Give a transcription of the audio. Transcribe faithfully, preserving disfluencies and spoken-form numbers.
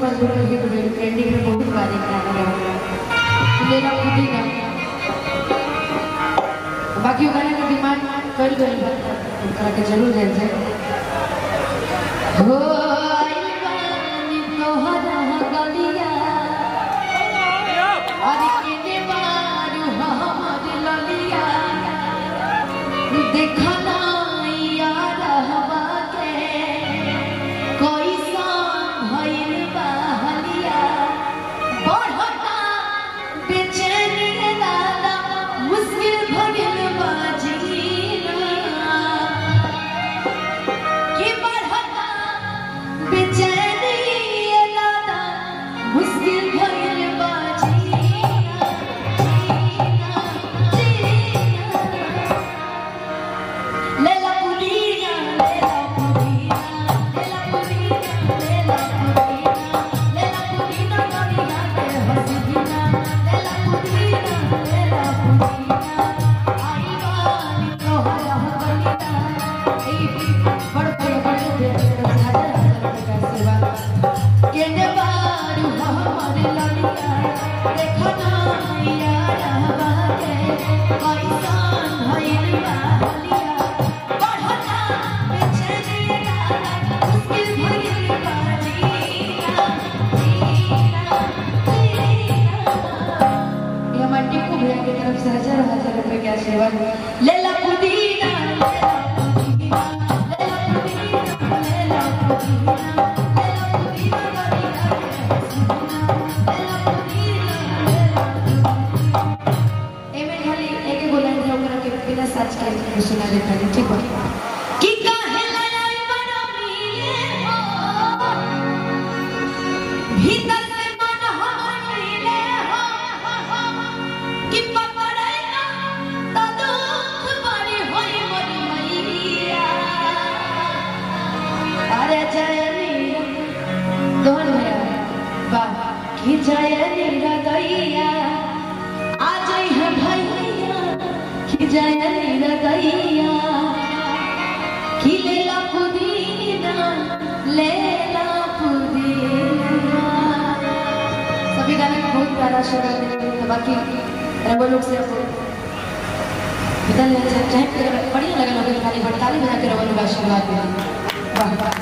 पर गुरु हिट में ट्रेंडिंग में बहुत बारी गाना है लेला पुदीना बाकी गाने का डिमांड कर गई करा के जरूर दे दे हो आई बानी तोहरा गलिया और केने मारू हमर ललिया देखना यार हवा के कोई हजार हजार रुपए की आशीर्वाद लेला पुदीना लेला पुदीना लेला पुदीना लेला पुदीना लेला पुदीना एमे खाली एक बोलन जो करा के बिना सच के सुना देता है ठीक है कि काहे लड़ाई बड़ा मिले हो भीतर से मन हमर मिले हो कि जयनी रदैया आज है भैया कि जयनी रदैया कि लेला पुदीना लेला पुदीना सभी गाने में बहुत प्यारा शेर है बाकी रवो लोग से बता ले चाहे बढ़िया लगा लोग खाली ताली बजा के रवो लोग आशीर्वाद दें वाह